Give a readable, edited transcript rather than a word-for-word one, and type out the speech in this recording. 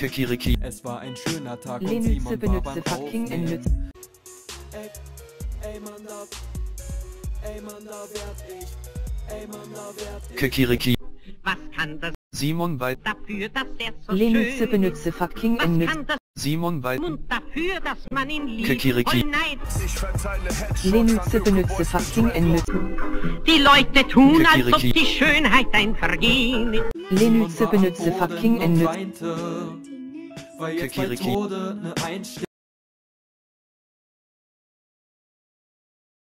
Kikiriki. Es war ein schöner Tag und Lenütze Simon war benütze beim fucking Aufnehmen. Nütz. Ey Mann, da werd ich. Ey Mann, da werd ich. Kikiriki. Was kann das Simon Wald. dafür, dass er so Lenütze schön benütze fucking Was Nütz. kann das Simon Wald. Mund dafür, dass man ihn liebt? Kikiriki. Voll Neid. Lenütze benütze fucking Nütz. Die Leute tun, als ob Kikiriki. die Schönheit ein Vergehen ist. Lenütze benütze Simon war am fucking Boden und Nütz. weinte, weil jetzt bei Kikiriki. Tode ne Einstellung